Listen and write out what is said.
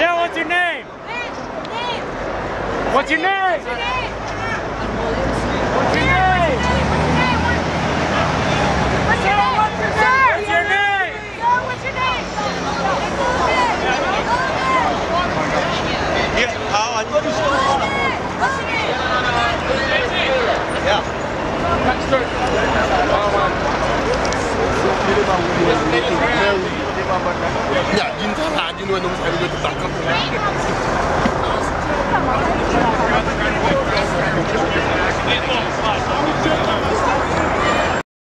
Yeah, what's your name? What's your name? What's your name? What's your name? What's your name? What's your name? Sir, what's your name? What's your name? Yeah. Ya, jin ta la jin wani musa ne ta kan. Come on.